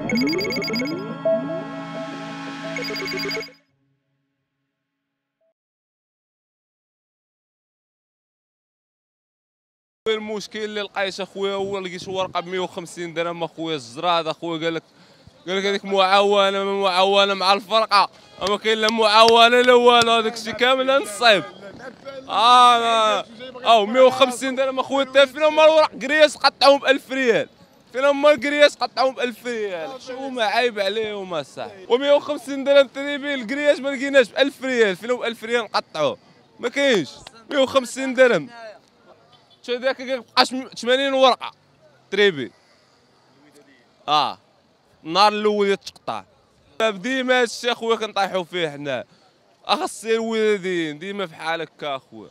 المشكل اللي لقيت اخويا هو لقيت ورقه ب 150 درهم اخويا الزراد اخويا قال لك هذيك معاونه مع الفرقه ما كاين لا معاونه لا والو هذاك الشيء كامل نصيب او 150 درهم اخويا حتى فين هما الورق كرياس قطعوهم ب 1000 ريال فين هما الكرياس قطعوهم ب 1000 ريال شو ما عيب عليهم اصاحبي و150 درهم تريبي الكرياس ما لقيناش ب 1000 ريال فين هما 1000 ريال نقطعوه ما كاينش 150 درهم شو هذاك كيبقاش 80 ورقه تريبي النهار الاول يتقطع ديما هادشي اخويا كنطيحوا فيه حنا اخص الولادين ديما في حال هكا اخويا.